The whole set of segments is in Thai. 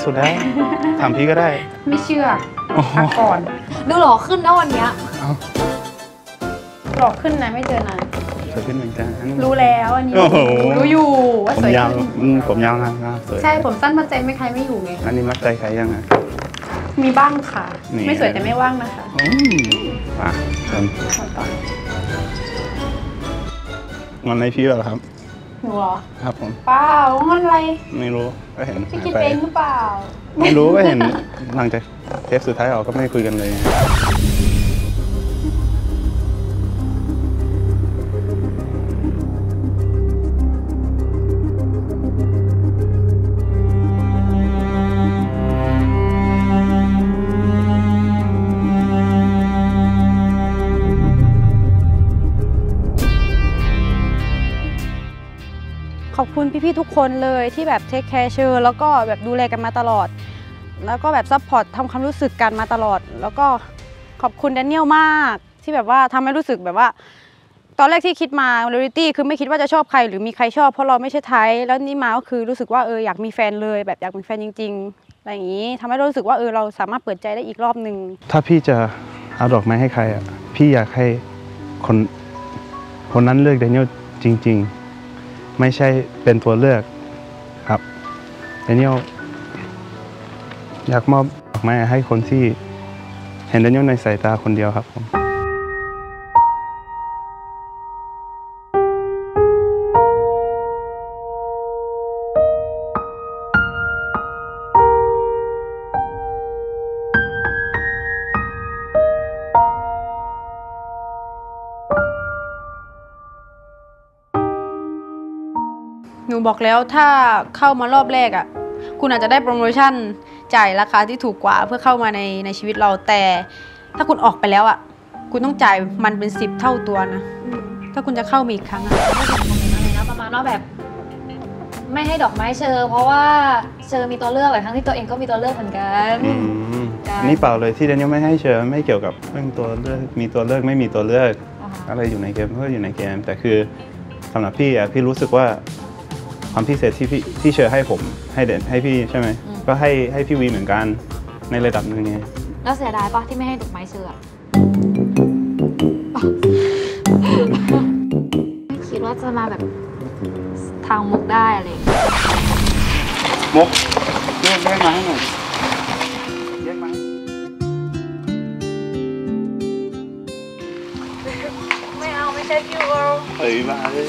สุดแล้วถามพี่ก็ได้ไม่เชื่อก่อนดูหล่อขึ้นนะวันนี้หล่อขึ้นนะไม่เจอนานสวยขึ้นเหมือนกันรู้แล้วอันนี้รู้อยู่ว่าสวยขึ้นผมยาวนะสวยใช่ผมสั้นมัดใจไม่ใครไม่อยู่ไงอันนี้มัดใจใครยังไงมีบ้างค่ะไม่สวยแต่ไม่ว่างนะคะงอนในพี่เหรอครับหนูเหรอครับผมเปล่างอนอะไรไม่รู้ก็เห็นพี่คิดเองหรือเปล่าไม่รู้ก็เห็นหลังจากเทปสุดท้ายออกก็ไม่ได้คุยกันเลยขอบคุณพี่ๆทุกคนเลยที่แบบเทคแคร์เชอร์แล้วก็แบบดูแลกันมาตลอดแล้วก็แบบซัพพอร์ตทำความรู้สึกกันมาตลอดแล้วก็ขอบคุณแดเนียลมากที่แบบว่าทำให้รู้สึกแบบว่าตอนแรกที่คิดมาเรียลลิตี้คือไม่คิดว่าจะชอบใครหรือมีใครชอบเพราะเราไม่ใช่ไทยแล้วนี่มาก็คือรู้สึกว่าอยากมีแฟนเลยแบบอยากมีแฟนจริงๆอะไรอย่างนี้ทำให้รู้สึกว่าเราสามารถเปิดใจได้อีกรอบหนึ่งถ้าพี่จะเอาดอกไม้ให้ใครอ่ะพี่อยากให้คนนั้นเลือกแดเนียลจริงๆไม่ใช่เป็นตัวเลือกครับแดเนียลอยากมอบดอกไม้ให้คนที่เห็นแดเนียลในสายตาคนเดียวครับผมหนูบอกแล้วถ้าเข้ามารอบแรกคุณอาจจะได้โปรโมชั่นจ่ายราคาที่ถูกกว่าเพื่อเข้ามาในชีวิตเราแต่ถ้าคุณออกไปแล้วคุณต้องจ่ายมันเป็น10 เท่าตัวนะถ้าคุณจะเข้ามาอีกครั้งประมาณว่าแบบไม่ให้ดอกไม้เชอเพราะว่าเชอมีตัวเลือกแต่ทั้งที่ตัวเองก็มีตัวเลือกเหมือนกันนี่เปล่าเลยที่แดเนียลไม่ให้เชอไม่เกี่ยวกับเรื่องตัวเลือกมีตัวเลือกไม่มีตัวเลือกอะไรอยู่ในเกมก็อยู่ในเกมแต่คือสำหรับพี่รู้สึกว่าความพิเศษที่เชอให้ผมให้พี่ใช่ไหมก็ให้พี่วีเหมือนกันในระดับหนึ่งไงแล้วเสียดายปะที่ไม่ให้ดอกไม้เชอคิดว่าจะมาแบบทางมุกได้อะไรมุกแยกมาให้หน่อยแยกมาไม่เอาไม่ใช่พี่วอลมาเลย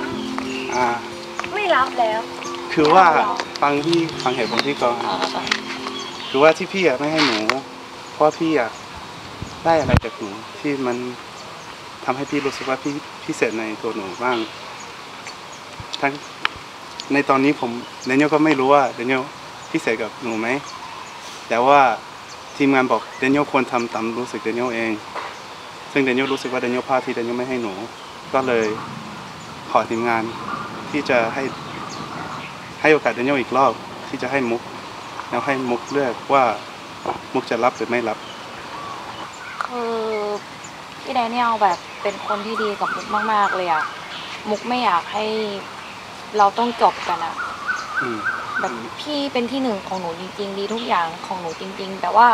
ไม่รับแล้วคือว่าฟังเหตุผลที่ก่อนคือว่าที่พี่ไม่ให้หนูเพราะพี่ได้อะไรจากหนูที่มันทำให้พี่รู้สึกว่าพี่พิเศษในตัวหนูบ้างทั้งในตอนนี้ผมแดเนียลก็ไม่รู้ว่าแดเนียลพิเศษกับหนูไหมแต่ว่าทีมงานบอกแดเนียลควรทำตามรู้สึกแดเนียลเองซึ่งแดเนียลรู้สึกว่าแดเนียลพลาดที่แดเนียลไม่ให้หนูก็เลยขอทีมงานที่จะให้โอกาสแดเนียลอีกรอบที่จะให้มุกแล้วให้มุกเลือกว่ามุกจะรับหรือไม่รับคือพี่แดเนียลแบบเป็นคนที่ดีกับมุกมากๆเลยมุกไม่อยากให้เราต้องจบกันแบบพี่เป็นที่หนึ่งของหนูจริงๆดีทุกอย่างของหนูจริงๆแต่ว่า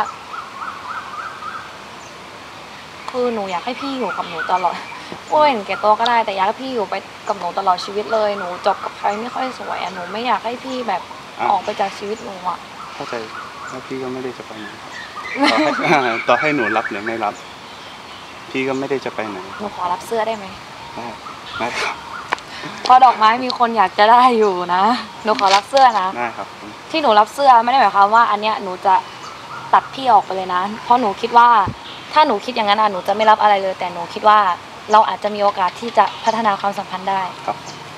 คือหนูอยากให้พี่อยู่กับหนูตลอดเห็นแก่ตัวก็ได้แต่อยากให้พี่อยู่ไปกับหนูตลอดชีวิตเลยหนูจบกับใครไม่ค่อยสวยหนูไม่อยากให้พี่แบบออกไปจากชีวิตหนูเข้าใจแล้วพี่ก็ไม่ได้จะไปไหนต่อให้หนูรับหรือไม่รับพี่ก็ไม่ได้จะไปไหนหนูขอรับเสื้อได้ไหมได้ครับพอดอกไม้มีคนอยากจะได้อยู่นะหนูขอรับเสื้อนะได้ครับที่หนูรับเสื้อไม่ได้หมายความว่าอันเนี้ยหนูจะตัดพี่ออกไปเลยนะเพราะหนูคิดว่าถ้าหนูคิดอย่างนั้นหนูจะไม่รับอะไรเลยแต่หนูคิดว่าเราอาจจะมีโอกาสที่จะพัฒนาความสัมพันธ์ได้ครับ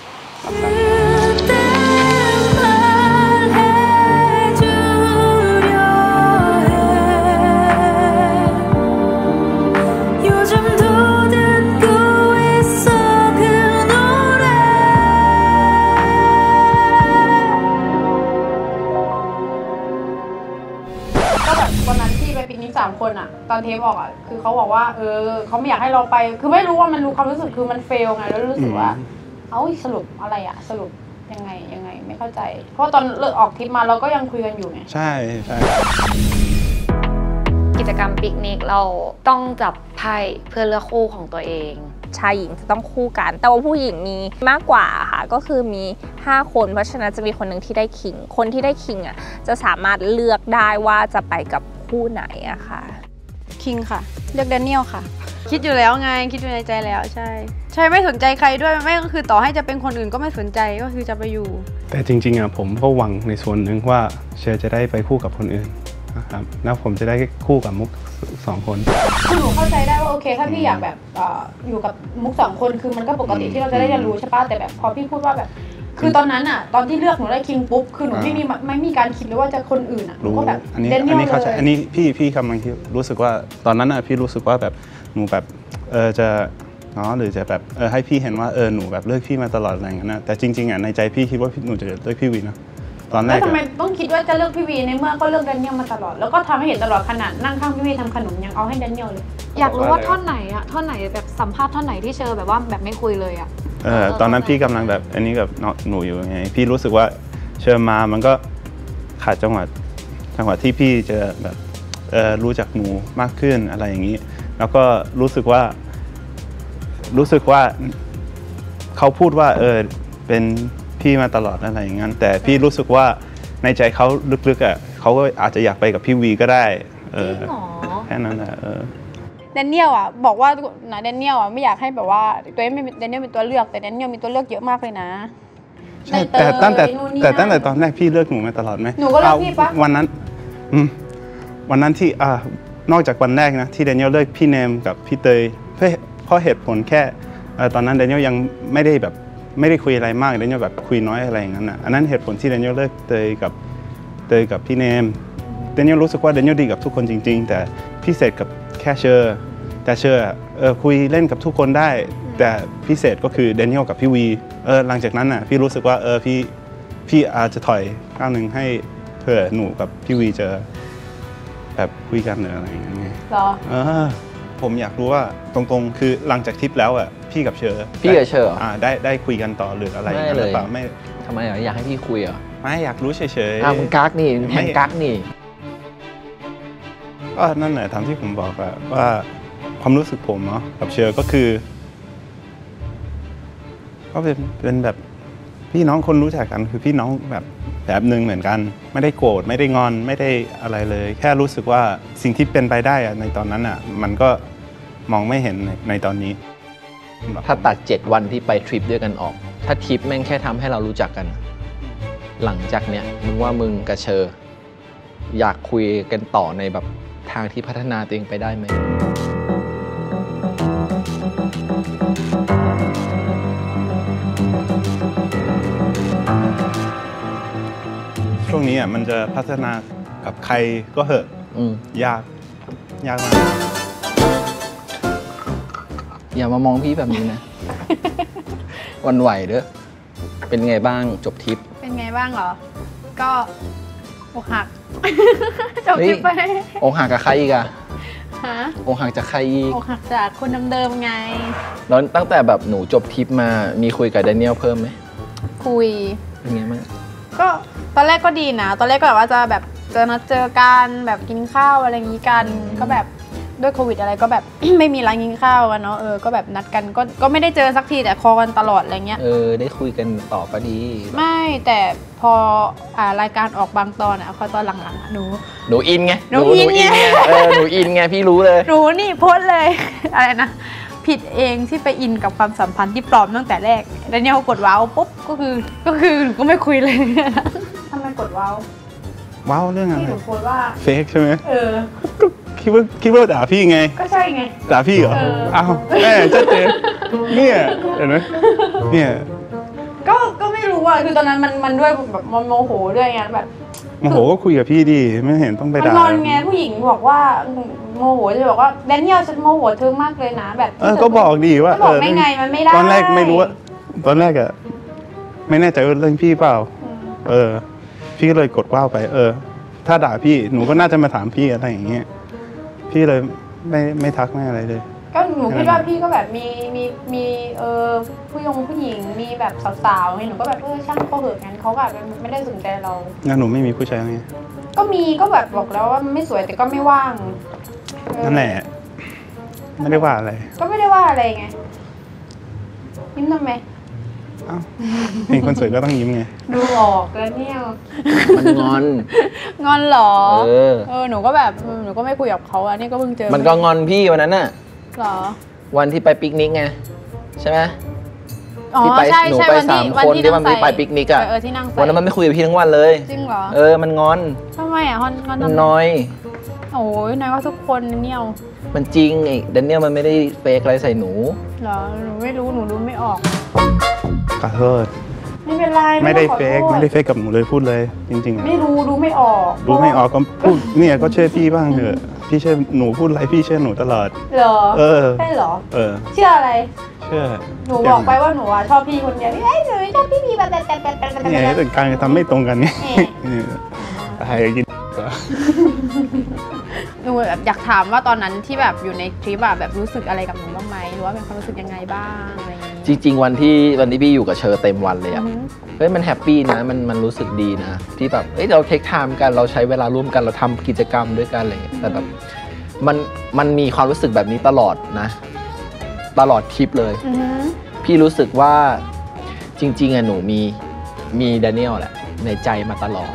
3 คนตอนเทปออกคือเขาบอกว่าเขาไม่อยากให้เราไปคือไม่รู้ว่ามันรู้ความรู้สึกคือมันเฟลไงแล้วรู้สึกว่าสรุปอะไรสรุปยังไงไม่เข้าใจ เพราะตอนเลิกออกทริปมาเราก็ยังคุยกันอยู่ไงใช่ใช่กิจกรรมปิกนิกเราต้องจับไพ่เพื่อเลือกคู่ของตัวเองชายหญิงจะต้องคู่กันแต่ว่าผู้หญิงมีมากกว่าค่ะก็คือมี5คนเพราะฉะนั้นจะมีคนหนึ่งที่ได้คิงคนที่ได้คิงอ่ะจะสามารถเลือกได้ว่าจะไปกับคู่ไหนอะค่ะคิงค่ะเลือกแดเนียลค่ะ คิดอยู่แล้วไงคิดอยู่ในใจแล้วใช่ไม่สนใจใครด้วยไม่ก็คือต่อให้จะเป็นคนอื่นก็ไม่สนใจก็คือจะไปอยู่แต่จริงๆอ่ะผมก็หวังในส่วนหนึ่งว่าเชอจะได้ไปคู่กับคนอื่นนะครับแล้วผมจะได้คู่กับมุก2 คนคือหนูเข้าใจได้ว่าโอเคถ้าพี่อยากแบบอยู่กับมุก2 คนคือมันก็ปกติที่เราจะได้เรียนรู้ใช่ป่ะแต่แบบพอพี่พูดว่าแบบคือตอนนั้นอ่ะตอนที่เลือกหนูได้คิงปุ๊บคือหนูไม่มีการคิดเลยว่าจะคนอื่นอ่ะหนูก็แบบอันนี้เข้าใจอันนี้พี่กำลังรู้สึกว่าตอนนั้นอ่ะพี่รู้สึกว่าแบบหนูแบบจะหรือจะแบบให้พี่เห็นว่าหนูแบบเลือกพี่มาตลอดอะไรอย่างเงี้ยนะแต่จริงๆอ่ะในใจพี่คิดว่าหนูจะเลือกพี่วีนะตอนแรกแล้วทำไมต้องคิดว่าจะเลือกพี่วีในเมื่อก็เลือกแดเนียลมาตลอดแล้วก็ทำให้เห็นตลอดขนาดนั่งข้างพี่วีทำขนมยังเอาให้แดเนียลเลยอยากรู้ว่าท่อนไหนแบบสัมภาษณ์ท่อนไหนที่เชอแบบว่าแบบไม่คุยเลยอะตอนนั้นพี่กำลังแบบอันนี้กับหนูอยู่ไงพี่รู้สึกว่าเชิญมามันก็ขาดจังหวะที่พี่จะแบบรู้จักหนูมากขึ้นอะไรอย่างนี้แล้วก็รู้สึกว่าเขาพูดว่าเป็นพี่มาตลอดอะไรอย่างนั้นแต่พี่รู้สึกว่าในใจเขาลึกๆอ่ะเขาก็อาจจะอยากไปกับพี่วีก็ได้แค่นั้นแหละแดเนียลอ่ะบอกว่านะแดเนียลอ่ะไม่อยากให้แบบว่าตัวเองไม่แดเนียลเป็นตัวเลือกแต่แดเนียลมีตัวเลือกเยอะมากเลยนะใช่แต่ตั้งแต่ตอนแรกพี่เลือกหนูมาตลอดไหมหนูก็เลือกพี่ปะวันนั้นที่นอกจากวันแรกนะที่แดเนียลเลือกพี่เนมกับพี่เตยเพราะเหตุผลแค่ตอนนั้นแดเนียลยังไม่ได้คุยอะไรมากแดเนียลแบบคุยน้อยอะไรอย่างนั้นอันนั้นเหตุผลที่แดเนียลเลือกเตยกับพี่เนมแดเนียลรู้สึกว่าแดเนียลดีกับทุกคนจริงๆแต่พิเศษกับแค่เชอร์แต่เชอร์คุยเล่นกับทุกคนได้แต่พิเศษก็คือแดเนียลกับพี่วีหลังจากนั้นพี่รู้สึกว่าพี่อาจจะถอยก้าวหนึ่งให้เผื่อหนูกับพี่วีจะแบบคุยกันหรืออะไรอย่างเงี้ยหรอผมอยากรู้ว่าตรงๆคือหลังจากทริปแล้วพี่กับเชอร์ได้คุยกันต่อหรืออะไรไม่เลยไม่ทำไมอยากให้พี่คุยไม่อยากรู้เฉยๆมึงกักนี่แหงกักนี่ก็นั่นแหละตามที่ผมบอกว่าความรู้สึกผมเนาะกับเชอร์ก็คือก็เป็นแบบพี่น้องคนรู้จักกันคือพี่น้องแบบหนึ่งเหมือนกันไม่ได้โกรธไม่ได้งอนไม่ได้อะไรเลยแค่รู้สึกว่าสิ่งที่เป็นไปได้ในตอนนั้นมันก็มองไม่เห็นในตอนนี้ถ้าตัด7 วันที่ไปทริปด้วยกันออกถ้าทริปแม่งแค่ทำให้เรารู้จักกันหลังจากเนี้ยมึงว่ามึงกับเชอร์อยากคุยกันต่อในแบบทางที่พัฒนาตัวเองไปได้ไหมช่วงนี้มันจะพัฒนากับใครก็เหอะยากมากอย่ามามองพี่แบบนี้นะ วันไหวเด้อเป็นไงบ้างจบทริปเป็นไงบ้างเหรอก็อกหักจบทริปไปอกหักกับใครอีกอะอกหักจากใครอีกอกหักจากคนเดิมๆไงแล้วตั้งแต่แบบหนูจบทริปมามีคุยกับแดเนียลเพิ่มไหมคุยเป็นไงบ้างก็ตอนแรกก็ดีนะตอนแรกก็แบบว่าจะแบบนัดเจอกันแบบกินข้าวอะไรอย่างนี้กันก็แบบด้วยโควิดอะไรก็แบบ ไม่มีร้านกินข้าวกันเนาะก็แบบนัดกันก็ไม่ได้เจอสักทีแต่คอกันตลอดอะไรเงี้ยได้คุยกันต่อก็ดีไม่แต่พอรายการออกบางตอนพอตอนหลังๆหนูอินไงหนูอินไงหนูอินไงพี่รู้เลยหนูนี่โพสเลยอะไรนะผิดเองที่ไปอินกับความสัมพันธ์ที่ปลอมตั้งแต่แรกแล้วเนี่ยเขากดว้าวปุ๊บก็คือหนูก็ไม่คุยเลยทำไมกดว้าวเรื่องอะไรที่หนูโพสว่าเฟกใช่ไหมคิดว่าด่าพี่ไงก็ใช่ไงด่าพี่เหรออ้าวแม่ชัดเจนเนี่ยเห็นไหมเนี่ยก็ไม่รู้อ่ะคือตอนนั้นมันด้วยแบบมันโมโหด้วยไงแบบโมโหก็คุยกับพี่ดิไม่เห็นต้องไปด่ามันไงผู้หญิงบอกว่าโมโหจะบอกว่าแดเนียลฉันโมโหเธอมากเลยนะแบบก็บอกดีว่าบอกไม่ไงมันไม่ได้ตอนแรกไม่รู้ว่าตอนแรกไม่แน่ใจว่าเรื่องพี่เปล่าพี่ก็เลยกดว้าวไปถ้าด่าพี่หนูก็น่าจะมาถามพี่อะไรอย่างเงี้ยพี่เลยไม่ทักไม่อะไรเลยก็หนูคิดว่าพี่ก็แบบมีผู้หญิงมีแบบสาวๆไงหนูก็แบบช่างเขาเหอะงั้นเขาแบบไม่ได้สนใจเรางั้นหนูไม่มีผู้ชายไงก็มีก็แบบบอกแล้วว่าไม่สวยแต่ก็ไม่ว่างนั่นแหละไม่ได้ว่าอะไรก็ไม่ได้ว่าอะไรไงยิ้มทำไมอ้าวเห็นคนสวยก็ต้องยิ้มไงดูออกแล้วเนี่ยมันงอนงอนเหรอหนูก็แบบหนูก็ไม่คุยกับเขาอันนี้ก็เพิ่งเจอมันก็งอนพี่วันนั้นน่ะหรอวันที่ไปปิกนิกไงใช่ไหมอ๋อที่ไปใช่หนูใช่ไปวันที่ 3 คนที่มันไปปิกนิกอ่ะที่นั่งใส่วันนั้นมันไม่คุยกับพี่ทั้งวันเลยจริงเหรอมันงอนทำไมอ่ะงอนมันทำไมน้อยโอ้ยนายว่าทุกคนเนี่ยมันจริงไอ้แดเนียลมันไม่ได้เฟกอะไรใส่หนูเหรอหนูไม่รู้หนูดูไม่ออกขอโทษไม่เป็นไรไม่ได้ต้องขอเฟโทกษไม่ได้เฟกกับหนูเลยพูดเลยจริงๆอะไม่รู้ดูไม่ออกดูไม่ออกก็พูดเนี่ยก็เชื่อพี่บ้างเถอะพี่เชื่อหนูพูดอะไรพี่เชื่อหนูตลอดเหรอใช่ใช่เหรอเเชื่ออะไรเชื่อหนูบอกไปว่าหนูอะชอบพี่คนเดียวนี่หนูชอบพี่แบบเนี่ยแต่การกระทำไม่ตรงกันเนี่ยใครกินหนูแบบอยากถามว่าตอนนั้นที่แบบอยู่ในคลิปอะแบบรู้สึกอะไรกับหนูบ้างไหมหรือว่าเป็นความรู้สึกยังไงบ้างอะไรอย่างงี้จริงๆวันที่พี่อยู่กับเชอเต็มวันเลยอะอือฮึเฮ้ยมันแฮปปี้นะมันรู้สึกดีนะที่แบบเราเทคไทม์กันเราใช้เวลาร่วมกันเราทำกิจกรรมด้วยกันอะไรอย่างเงี้ยแต่แบบมันมีความรู้สึกแบบนี้ตลอดนะตลอดทริปเลยอือฮึพี่รู้สึกว่าจริงๆอะหนูมีแดเนียลแหละในใจมาตลอด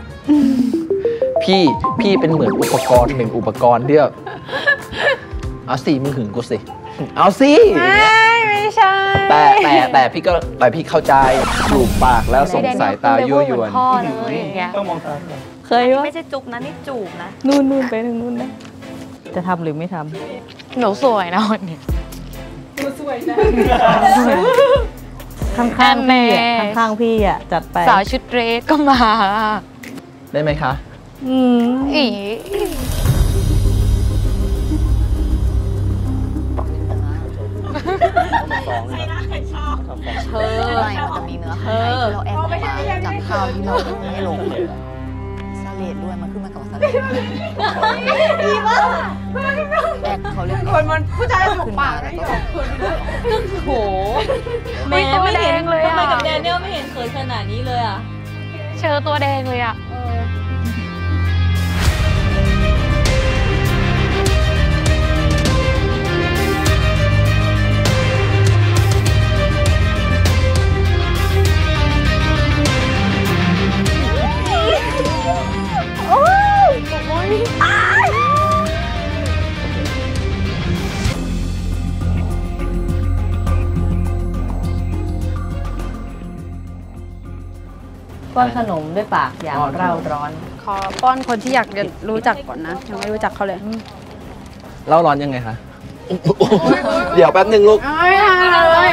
พี่เป็นเหมือนอุปกรณ์หนึ่งอุปกรณ์ที่แบบเอาสิมึงหึงกูสิเอาสิอย่างเงี้ยไม่ใช่แต่พี่เข้าใจจูบปากแล้วส่งสายตายั่วยวนพ่อเลยอย่างเงี้ยต้องมองตาเคยว่าไม่ใช่จุ๊บนะนี่จูบนะนู่นไปทางนู่นนะจะทำหรือไม่ทหนูสวยนะวันนี้ำข้างๆพี่อ่ะข้างๆพี่อ่ะจัดไปสาวชุดเดรสก็มาได้ไหมคะอีเธอไม่มันจะมีเนื้อข้างในที่เราแอบออกมาจากข้าวที่เราไม่ลงสเลดด้วยมันขึ้นมากับสเลดดีมากแอบเขาเรียกคนมันผู้ชายถูกปากแล้วก็โหไม่ตัวแดงเลยทำไมอ่ะกับแดเนียลไม่เห็นเขินขนาดนี้เลยอ่ะเชอตัวแดงเลยอ่ะป้อนขนมด้วยปากอย่างเร่าร้อนขอป้อนคนที่อยากจะรู้จักก่อนนะยังไม่รู้จักเขาเลยเล่าร้อนยังไงคะ เดี๋ยวแป๊บนึงลูกไม่ทำเลย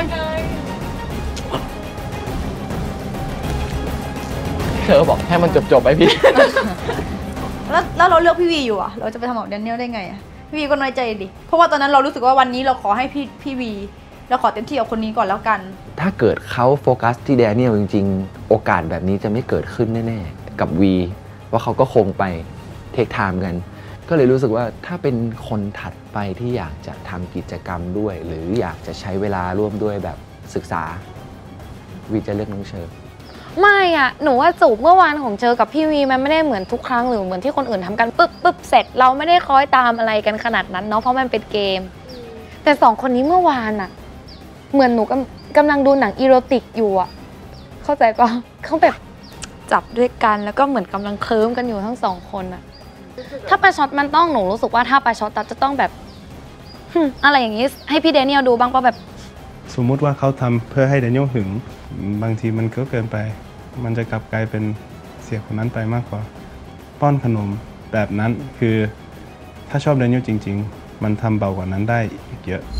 เธอบอกให้มันจบไปพี่แล้วเราเลือกพี่วีอยู่อ่ะ เราจะไปทำกับแดเนียลได้ไงอ่ะ พี่วีก็น้อยใจดิ เพราะว่าตอนนั้นเรารู้สึกว่าวันนี้เราขอให้พี่วี เราขอเต็มที่กับคนนี้ก่อนแล้วกันถ้าเกิดเขาโฟกัสที่แดเนียลจริงๆ โอกาสแบบนี้จะไม่เกิดขึ้นแน่ๆ กับวีว่าเขาก็คงไปเทคไทม์กัน ก็เลยรู้สึกว่าถ้าเป็นคนถัดไปที่อยากจะทำกิจกรรมด้วย หรืออยากจะใช้เวลาร่วมด้วยแบบศึกษาวีจะเลือกน้องเชอร์ไม่อ่ะ หนูว่าจูบเมื่อวานของเจอกับพี่วีมันไม่ได้เหมือนทุกครั้งหรือเหมือนที่คนอื่นทำกันปึ๊บเสร็จเราไม่ได้คอยตามอะไรกันขนาดนั้นเนาะเพราะมันเป็นเกม แต่สองคนนี้เมื่อวานอ่ะ เหมือนหนูกำลังดูหนังอีโรติกอยู่อ่ะเข้าใจปะเขาแบบจับด้วยกันแล้วก็เหมือนกำลังเคลิ้มกันอยู่ทั้งสองคนอ่ะถ้าไปช็อตมันต้องหนูรู้สึกว่าถ้าไปช็อตจะต้องแบบอะไรอย่างนี้ให้พี่แดเนียลดูบ้างป่ะแบบสมมุติว่าเขาทำเพื่อให้แดเนียลหึงบางทีมันก็เกินไป มันจะกลับกลายเป็นเสียคนนั้นไปมากกว่า ป้อนขนมแบบนั้นคือถ้าชอบแดเนียลจริงๆ มันทำเบากว่านั้นได้อีกเยอะ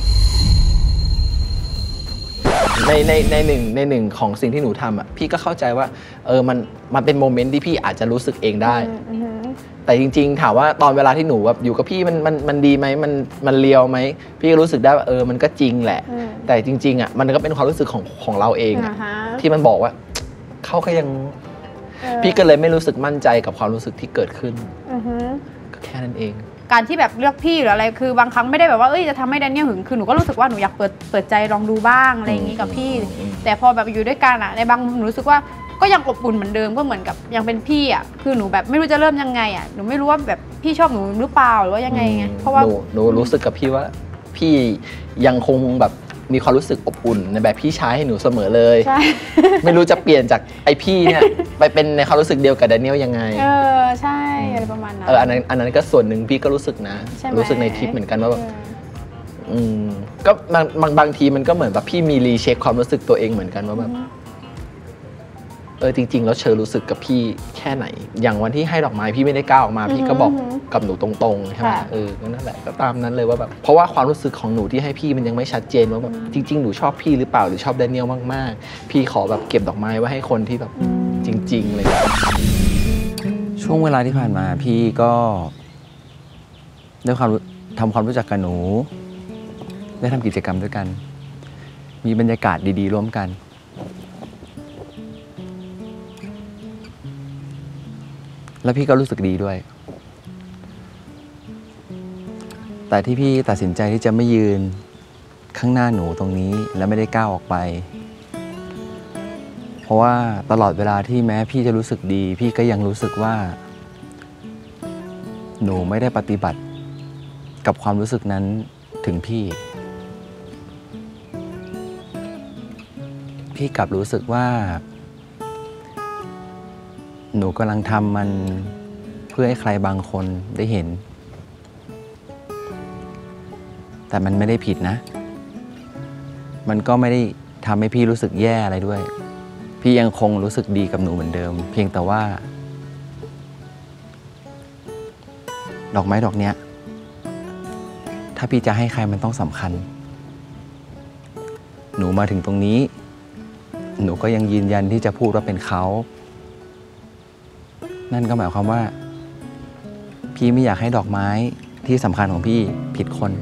ในหนึ่งของสิ่งที่หนูทำอ่ะพี่ก็เข้าใจว่ามันเป็นโมเมนต์ที่พี่อาจจะรู้สึกเองได้ แต่จริงๆถามว่าตอนเวลาที่หนูแบบอยู่กับพี่มันดีไหมมันเลียวไหมพี่ก็รู้สึกได้ว่ามันก็จริงแหละ แต่จริงๆอ่ะมันก็เป็นความรู้สึกของเราเองอะที่มันบอกว่าเขาก็ยังพี่ก็เลยไม่รู้สึกมั่นใจกับความรู้สึกที่เกิดขึ้นก็แค่นั้นเองการที่แบบเลือกพี่หรืออะไรคือบางครั้งไม่ได้แบบว่าจะทำให้แดเนียลหึงคือหนูก็รู้สึกว่าหนูอยากเปิดใจลองดูบ้างอะไรอย่างงี้กับพี่แต่พอแบบอยู่ด้วยกันอะในบางมุมหนูรู้สึกว่าก็ยังอบอุ่นเหมือนเดิมก็เหมือนกับยังเป็นพี่อะคือหนูแบบไม่รู้จะเริ่มยังไงอะหนูไม่รู้ว่าแบบพี่ชอบหนูหรือเปล่าหรือว่ายังไงไงเพราะว่าหนูรู้สึกกับพี่ว่าพี่ยังคงแบบมีความรู้สึกอบอุ่นในแบบพี่ชายให้หนูเสมอเลย ไม่รู้จะเปลี่ยนจากไอพี่เนี่ยไปเป็นในความรู้สึกเดียวกับแดเนียลยังไงใช่อะไรประมาณนั้นอันนั้นก็ส่วนหนึ่งพี่ก็รู้สึกนะรู้สึกในทริปเหมือนกันว่าแบบก็บางทีมันก็เหมือนแบบพี่มีรีเช็คความรู้สึกตัวเองเหมือนกันว่าแบบจริงๆแล้วเชอรู้สึกกับพี่แค่ไหนอย่างวันที่ให้ดอกไม้พี่ไม่ได้กล้าออกมาพี่ก็บอกกับหนูตรงๆใช่ไหมก็นั่นแหละก็ตามนั้นเลยว่าแบบเพราะว่าความรู้สึกของหนูที่ให้พี่มันยังไม่ชัดเจนว่าแบบจริงๆหนูชอบพี่หรือเปล่าหรือชอบแดเนียลมากๆพี่ขอแบบเก็บดอกไม้ไว้ให้คนที่แบบจริงๆเลยช่วงเวลาที่ผ่านมาพี่ก็ได้ทำความรู้จักกับหนูได้ทำกิจกรรมด้วยกันมีบรรยากาศดีๆร่วมกันแล้วพี่ก็รู้สึกดีด้วยแต่ที่พี่ตัดสินใจที่จะไม่ยืนข้างหน้าหนูตรงนี้และไม่ได้ก้าวออกไปเพราะว่าตลอดเวลาที่แม้พี่จะรู้สึกดีพี่ก็ยังรู้สึกว่าหนูไม่ได้ปฏิบัติกับความรู้สึกนั้นถึงพี่กลับรู้สึกว่าหนูกำลังทำมันเพื่อให้ใครบางคนได้เห็นแต่มันไม่ได้ผิดนะมันก็ไม่ได้ทำให้พี่รู้สึกแย่อะไรด้วยพี่ยังคงรู้สึกดีกับหนูเหมือนเดิมเพียงแต่ว่าดอกไม้ดอกเนี้ยถ้าพี่จะให้ใครมันต้องสำคัญหนูมาถึงตรงนี้หนูก็ยังยืนยันที่จะพูดว่าเป็นเขานั่นก็หมายความว่าพี่ไม่อยากให้ดอกไม้ที่สำคัญของพี่ผิดคน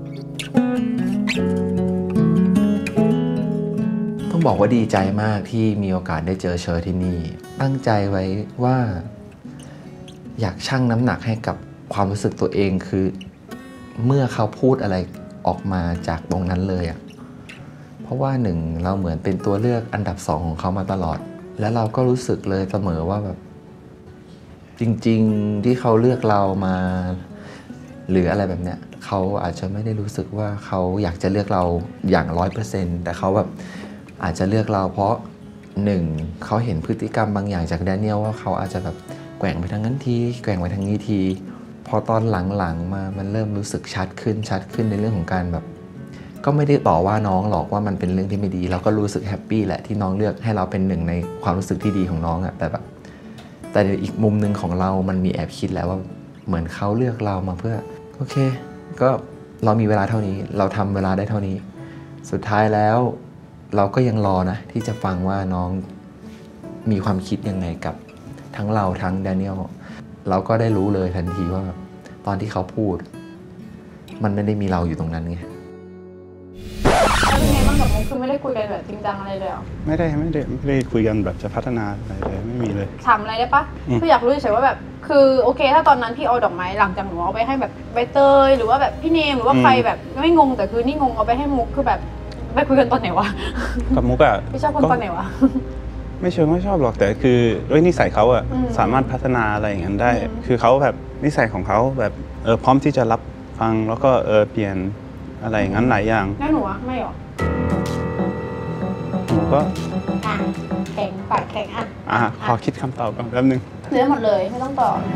ต้องบอกว่าดีใจมากที่มีโอกาสได้เจอเชอที่นี่ตั้งใจไว้ว่าอยากชั่งน้ำหนักให้กับความรู้สึกตัวเองคือเมื่อเขาพูดอะไรออกมาจากตรงนั้นเลยอ่ะเพราะว่าหนึ่งเราเหมือนเป็นตัวเลือกอันดับ2ของเขามาตลอดและเราก็รู้สึกเลยเสมอว่าแบบจริงๆที่เขาเลือกเรามาหรืออะไรแบบเนี้ยเขาอาจจะไม่ได้รู้สึกว่าเขาอยากจะเลือกเราอย่าง 100% แต่เขาแบบอาจจะเลือกเราเพราะ1เขาเห็นพฤติกรรมบางอย่างจากแดเนียลว่าเขาอาจจะแบบแกว่งไปทางนั้นทีแกว่งไปทางนี้ทีพอตอนหลังๆมามันเริ่มรู้สึกชัดขึ้นในเรื่องของการแบบก็ไม่ได้ต่อว่าน้องหรอกว่ามันเป็นเรื่องที่ไม่ดีเราก็รู้สึกแฮปปี้แหละที่น้องเลือกให้เราเป็นหนึ่งในความรู้สึกที่ดีของน้องอะแต่อีกมุมหนึ่งของเรามันมีแอบคิดแล้วว่าเหมือนเขาเลือกเรามาเพื่อโอเคก็เรามีเวลาเท่านี้เราทำเวลาได้เท่านี้สุดท้ายแล้วเราก็ยังรอนะที่จะฟังว่าน้องมีความคิดยังไงกับทั้งเราทั้งแดเนียลเราก็ได้รู้เลยทันทีว่าตอนที่เขาพูดมันไม่ได้มีเราอยู่ตรงนั้นไงแล้วเป็นไงบ้างกับมุกคือไม่ได้คุยกันแบบจริงจังอะไรเลยหรอไม่ได้คุยกันแบบจะพัฒนาอะไรเลยไม่มีเลยถามอะไรได้ปะคืออยากรู้เฉยๆว่าแบบคือโอเคถ้าตอนนั้นพี่เอาดอกไม้หลังจากหนูเอาไปให้แบบใบเตยหรือว่าแบบพี่เนมหรือว่าใครแบบไม่งงแต่คือนี่งงเอาไปให้มุกคือแบบไปคุยกันตอนไหนวะกับมุกอะพี่ชอบคนตอนไหนวะไม่เชิงไม่ชอบหรอกแต่คือด้วยนิสัยเขาอะสามารถพัฒนาอะไรอย่างนั้นได้คือเขาแบบนิสัยของเขาแบบพร้อมที่จะรับฟังแล้วก็เปลี่ยนอะไรอย่างนั้นหลายอย่างแล้วหนูอะไม่หรอหนูก็แข็งปากแข็งขอคิดคำตอบก่อนแป๊บนึงเหลือหมดเลยไม่ต้องตอบ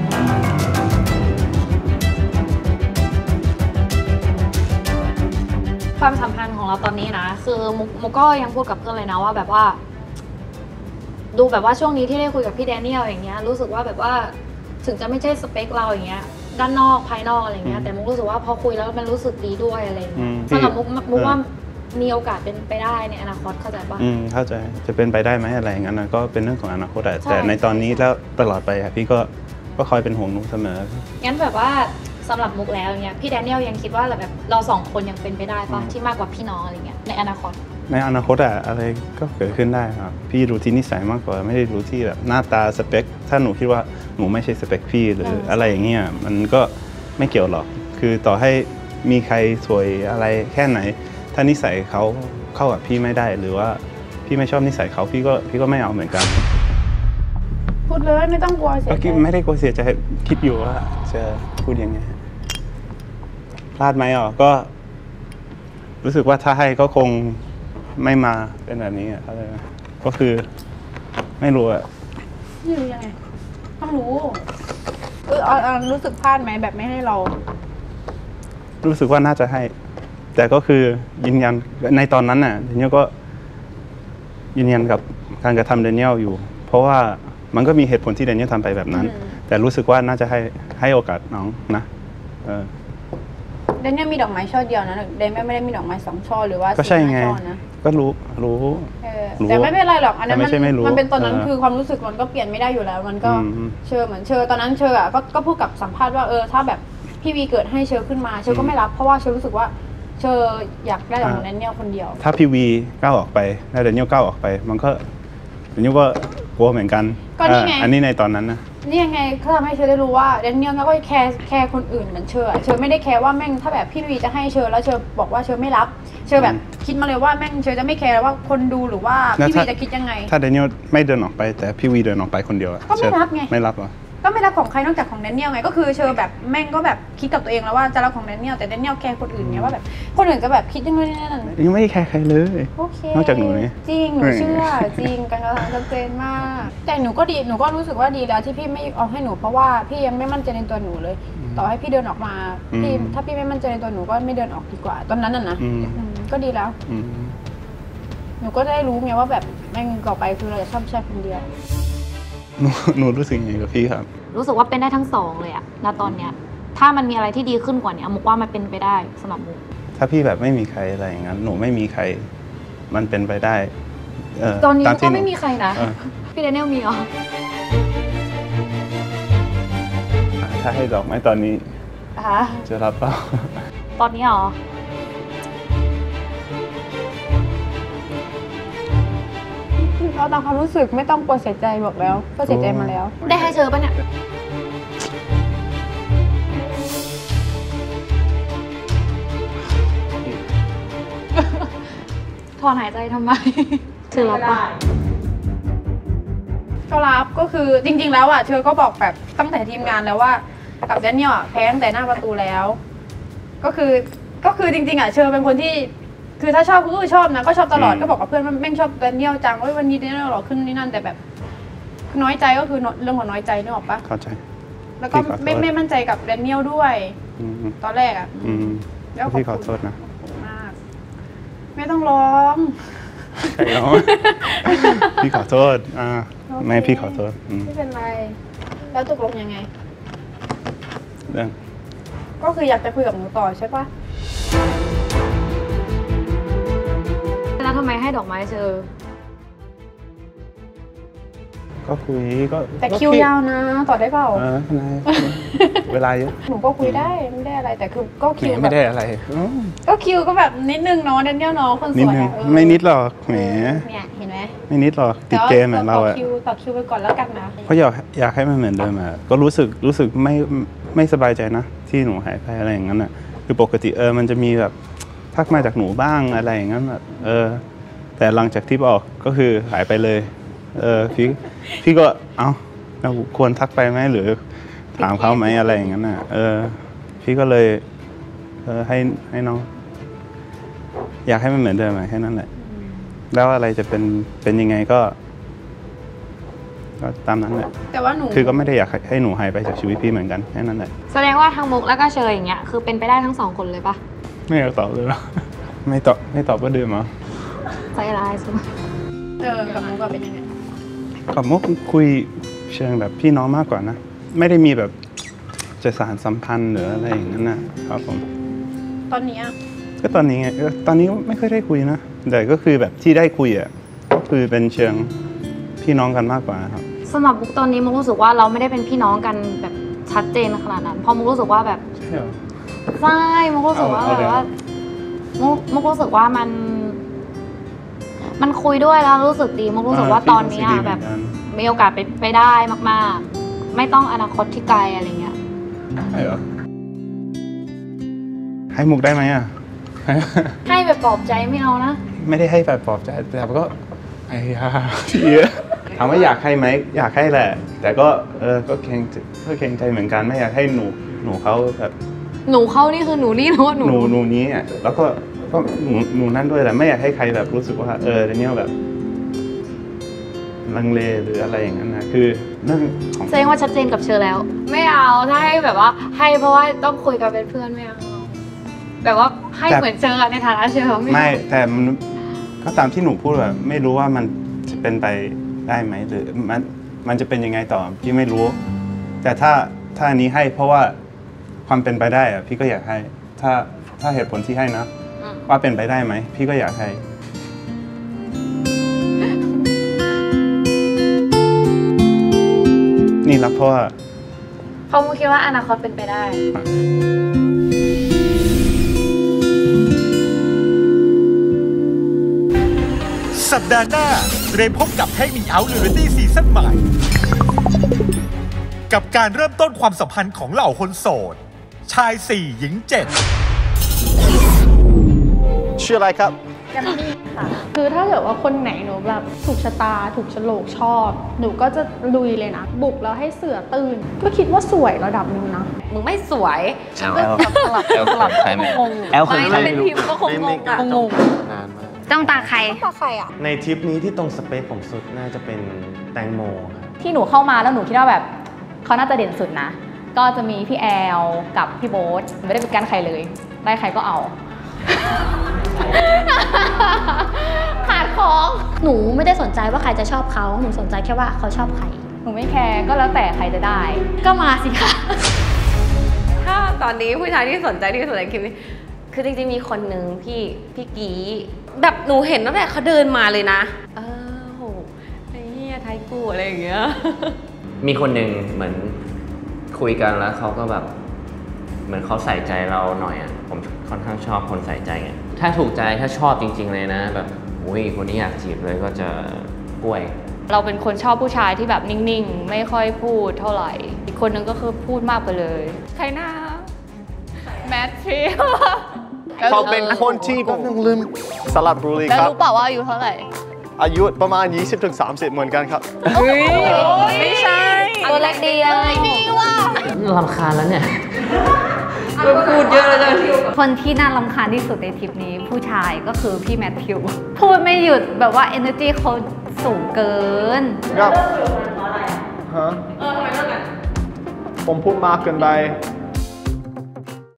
ความสัมพันธ์ของเราตอนนี้นะคือมุกก็ยังพูดกับเพื่อนเลยนะว่าแบบว่าดูแบบว่าช่วงนี้ที่ได้คุยกับพี่แดเนียลอย่างเงี้ยรู้สึกว่าแบบว่าถึงจะไม่ใช่สเปคเราอย่างเงี้ยด้านนอกภายนอกอะไรเงี้ยแต่มุกรู้สึกว่าพอคุยแล้วมันรู้สึกดีด้วยอะไรเงี้ยสำหรับมุกว่ามีโอกาสเป็นไปได้ในอนาคตเข้าใจป่ะเข้าใจจะเป็นไปได้ไหมอะไรอย่างนั้นก็เป็นเรื่องของอนาคตแต่ในตอนนี้แล้วตลอดไปพี่ก็คอยเป็นห่วงหนูเสมองั้นแบบว่าสำหรับมุกแล้วเนี่ยพี่แดเนียลยังคิดว่าแบบเรา2คนยังเป็นไปได้ป่ะที่มากกว่าพี่น้องอะไรเงี้ยในอนาคตอะไรก็เกิดขึ้นได้ครับพี่รู้ที่นิสัยมากกว่าไม่ได้รู้ที่แบบหน้าตาสเปคถ้าหนูคิดว่าหนูไม่ใช่สเปคพี่หรืออะไรอย่างเงี้ยมันก็ไม่เกี่ยวหรอกคือต่อให้มีใครสวยอะไรแค่ไหน ถ้านิสัยเขาเข้ากับพี่ไม่ได้หรือว่าพี่ไม่ชอบนิสัยเขาพี่ก็ไม่เอาเหมือนกันพูดเลยไม่ต้องกลัวเสียก็ใจไม่ได้กลัวเสียใจคิดอยู่ว่าจะพูดยังไงพลาดไหมก็ รู้สึกว่าถ้าให้ก็คงไม่มาเป็นแบบนี้อะไรก็คือไม่รู้อะนี่รู้ยังไงต้องรู้รู้สึกพลาดไหมแบบไม่ให้เรารู้สึกว่าน่าจะให้ แต่ก็คือยืนยันในตอนนั้นน่ะเดนิเอลก็ยืนยันกับการกระทำเดนิเอลอยู่ เพราะว่ามันก็มีเหตุผลที่เดนิเอลทำไปแบบนั้น แต่รู้สึกว่าน่าจะให้โอกาสน้องนะเดนเนี่ยมีดอกไม้ช่อเดียวนะเดนไม่ได้มีดอกไม้2 ช่อหรือว่าก็ใช่ไง 4 ช่อนะก็รู้แต่ไม่เป็นไรหรอกอันนั้นไม่ใช่ไม่รู้มันเป็นตอนนั้นคือความรู้สึกมันก็เปลี่ยนไม่ได้อยู่แล้ว มันก็เชอเหมือนเชอตอนนั้นเชออ่ะก็พูดกับสัมภาษณ์ว่าถ้าแบบพี่วีเกิดให้เชอขึ้นมาเชอก็ไม่รับเพราะว่าเชอรู้สึกว่าเชออยากได้แต่ของแดเนียลคนเดียวถ้าพี่วีก้าวออกไปแล้วเดนิเอลก้าวออกไปมันก็เดนิเอลก็กลัวเหมือนกันก็นี่ไงอันนี้ในตอนนั้นนะนี่ยังไงเขาทำให้เชอได้รู้ว่าแดเนียลก็แคร์คนอื่นเหมือนเชอไม่ได้แคร์ว่าแม่งถ้าแบบพี่วีจะให้เชอแล้วเชอบอกว่าเชอไม่รับเชอแบบคิดมาเลยว่าแม่งเชอจะไม่แคร์ว่าคนดูหรือว่าพี่วีจะคิดยังไงถ้าเดนิเอลไม่เดินออกไปแต่พี่วีเดินออกไปคนเดียวก็ไม่รับไงไม่รับหรอก็ไม่รับของใครนอกจากของแดเนียลไงก็คือเชอแบบแม่งก็แบบคิดกับตัวเองแล้วว่าจะรับของแดเนียลแต่แดเนียลแคร์คนอื่นไงว่าแบบคนอื่นจะแบบคิดยังไงนั่นยังไม่แคร์ใครเลยโอเคนอกจากหนูนี่จริงหนูเชื่อจริงการกระทำชัดเจนมากแต่หนูก็ดีหนูก็รู้สึกว่าดีแล้วที่พี่ไม่เอาให้หนูเพราะว่าพี่ยังไม่มั่นใจในตัวหนูเลยต่อให้พี่เดินออกมาพี่ถ้าพี่ไม่มั่นใจในตัวหนูก็ไม่เดินออกดีกว่าตอนนั้นน่ะนะก็ดีแล้วหนูก็ได้รู้ไงว่าแบบแม่งต่อไปคือเราจะชอบใช้คนเดียวหนูรู้สึกยังไงกับพี่ครับรู้สึกว่าเป็นได้ทั้งสองเลยอะณตอนเนี้ยถ้ามันมีอะไรที่ดีขึ้นกว่านี้มุกว่ามันเป็นไปได้สำหรับมุกถ้าพี่แบบไม่มีใครอะไรอย่างนั้นหนูไม่มีใครมันเป็นไปได้ตอนนี้ก็ไม่มีใครนะพี่เดนเนลมีเหรอถ้าให้ดอกไม้ตอนนี้จะรับเปล่าตอนนี้เหรอเราตามความรู้สึกไม่ต้องกลัวเสียใจบอกแล้วก็เสียใจมาแล้วได้ให้เชอป่ะเนี่ยถอนหายใจทำไมเชอรับป่ะก็รับก็คือจริงๆแล้วอ่ะเชอก็บอกแบบตั้งแต่ทีมงานแล้วว่ากับแดเนียลแพ้ตั้งแต่หน้าประตูแล้วก็คือจริงๆอ่ะเชอเป็นคนที่คือถ้าชอบก็คือชอบนะก็ชอบตลอดก็บอกกับเพื่อนว่าแม่งชอบแดเนียลจังวันนี้แดเนียลหล่อขึ้นนี่นั่นแต่แบบน้อยใจก็คือเรื่องของน้อยใจนึกออกปะเข้าใจแล้วก็ไม่มั่นใจกับแดเนียลด้วยตอนแรกอ่ะแล้วพี่ขอโทษนะมากไม่ต้องร้องใช่ร้องพี่ขอโทษไม่พี่ขอโทษไม่เป็นไรแล้วตกลงยังไงเรื่องก็คืออยากจะคุยกับหนูต่อใช่ปะแล้วทำไมให้ดอกไม้เชอก็คุยก็แต่คิวยาวนะต่อได้เปล่าเวลาเยอะหนูก็คุยได้ไม่ได้อะไรแต่คือก็คิวไม่ได้อะไรก็คิวก็แบบนิดนึงเนาะแดเนียลเนาะคนสวยไม่นิดหรอกแหมเนี่ยเห็นไหมไม่นิดหรอกติดเกมเหมือนเราอะต่อคิวไปก่อนแล้วกันนะเพราะอยากให้มันเหมือนเดิมอะก็รู้สึกไม่สบายใจนะที่หนูหายไปอะไรอย่างนั้นอะคือปกติมันจะมีแบบทักมาจากหนูบ้างอะไรอย่างนั้นแบบแต่หลังจากที่บอกก็คือหายไปเลยพี่ก็เราควรทักไปไหมหรือถามเขาไหมอะไรอย่างนั้นน่ะพี่ก็เลยให้น้องอยากให้มันเหมือนเดิมแค่นั้นแหละแล้วอะไรจะเป็นยังไงก็ตามนั้นแหละแต่ว่าหนูคือก็ไม่ได้อยากให้หนูหายไปจากชีวิตพี่เหมือนกันแค่นั้นแหละแสดงว่าทั้งมุกแล้วก็เชยอย่างเงี้ยคือเป็นไปได้ทั้ง2 คนเลยปะไม่อยากตอบเลยหรอไม่ตอบก็ดื่มเหรอใจร้ายสุดกับมุกเป็นยังไงกับมุกคุยเชิงแบบพี่น้องมากกว่านะไม่ได้มีแบบจะสานสัมพันธ์หรืออะไรอย่างนั้นนะครับผมตอนนี้ก็ตอนนี้ไงตอนนี้ไม่ค่อยได้คุยนะแต่ก็คือแบบที่ได้คุยก็คือเป็นเชิงพี่น้องกันมากกว่าครับสำหรับมุกตอนนี้มุกรู้สึกว่าเราไม่ได้เป็นพี่น้องกันแบบชัดเจนขนาดนั้นเพราะมุกรู้สึกว่าแบบใช่มุกรู้สึกว่าแบบว่ามุกรู้สึกว่ามันคุยด้วยแล้วรู้สึกดีมุกรู้สึกว่าตอนนี้แบบมีโอกาสไปได้มากๆไม่ต้องอนาคตที่ไกลอะไรเงี้ยใช่เหรอให้มุกได้ไหมอ่ะให้แบบปลอบใจไม่เอานะไม่ได้ให้แบบปลอบใจแต่ก็ไอ้ยาถามว่าอยากให้ไหมอยากให้แหละ แต่ก็ก็เกรงใจเหมือนกันไม่อยากให้หนูเขาแบบหนูเขานี่คือหนูนี่หรือว่าหนูหนูนี้อ่ะแล้วก็หนูนั่นด้วยแหละไม่อยากให้ใครแบบรู้สึกว่าแดเนียลแบบลังเลหรืออะไรอย่างนั้นนะคือเรื่องของแสดงว่าชัดเจนกับเชอแล้ว ไม่เอาถ้าให้แบบว่าให้เพราะว่าต้องคุยกันเป็นเพื่อนไม่เอาแบบว่าให้เหมือนเชอในฐานะเชอไม่แต่มันก็ตามที่หนูพูดแบบไม่รู้ว่ามันจะเป็นไปได้ไหมหรือมันจะเป็นยังไงต่อพี่ไม่รู้ แต่ถ้าอันนี้ให้เพราะว่าความเป็นไปได้อะพี่ก็อยากให้ถ้าเหตุผลที่ให้นะว่าเป็นไปได้ไหมพี่ก็อยากให้นี่รับเพราะว่าเขาคิดว่าอนาคตเป็นไปได้สัปดาห์หน้าเตรียมพบกับให้มีเอาท์เรียลิตี้ซีซั่นใหม่กับการเริ่มต้นความสัมพันธ์ของเหล่าคนโสดชาย4หญิง7ชื่ออะไรครับกันนี่ค่ะคือถ้าเกิดว่าคนไหนหนูแบบถูกชะตาถูกโฉลกชอบหนูก็จะลุยเลยนะบุกแล้วให้เสือตื่นก็คิดว่าสวยระดับหนึ่งนะมึงไม่สวยฉันก็สลับใครไหมแอลคนไม่เป็นพิมพ์ก็คงงงอ่ะนานมากต้องตาใครอ่ะในทริปนี้ที่ตรงสเปคผมสุดน่าจะเป็นแตงโมที่หนูเข้ามาแล้วหนูคิดว่าแบบเขาน่าจะเด่นสุดนะก็จะมีพี่แอลกับพี่โบ๊ทไม่ได้เป็นการใครเลยได้ใครก็เอาขาดของหนูไม่ได้สนใจว่าใครจะชอบเขาหนูสนใจแค่ว่าเขาชอบใครหนูไม่แคร์ก็แล้วแต่ใครจะได้ก็มาสิคะถ้าตอนนี้ผู้ชายที่สนใจที่สุดในคลิปนี้คือจริงๆมีคนหนึ่งพี่กีแบบหนูเห็นตั้งแต่เขาเดินมาเลยนะโหไอ้เหี้ยไทยกูอะไรอย่างเงี้ยมีคนหนึ่งเหมือนคุยกันแล้วเขาก็แบบเหมือนเขาใส่ใจเราหน่อยอ่ะผมค่อนข้างชอบคนใส่ใจไงถ้าถูกใจถ้าชอบจริงๆเลยนะแบบอุ้ยคนนี้อยากจีบเลยก็จะกล้วยเราเป็นคนชอบผู้ชายที่แบบนิ่งๆไม่ค่อยพูดเท่าไหร่อีกคนนึงก็คือพูดมากไปเลยใครนะแมทฟิลเขาเป็นคนที่แบบนึงลืมสลับบุรีครับแล้วรู้เปล่าว่าอายุเท่าไหร่อายุประมาณ 20-30 เหมือนกันครับไม่ใช่ตัวเล็กดีเลยดีว่ะรำคาญแล้วเนี่ยพูดเยอะเลยคนที่น่ารำคาญที่สุดในทริปนี้ผู้ชายก็คือพี่แมทธิวพูดไม่หยุดแบบว่า energy เขาสูงเกินครับฮะทำไมเลิกกันผมพูดมากเกินไป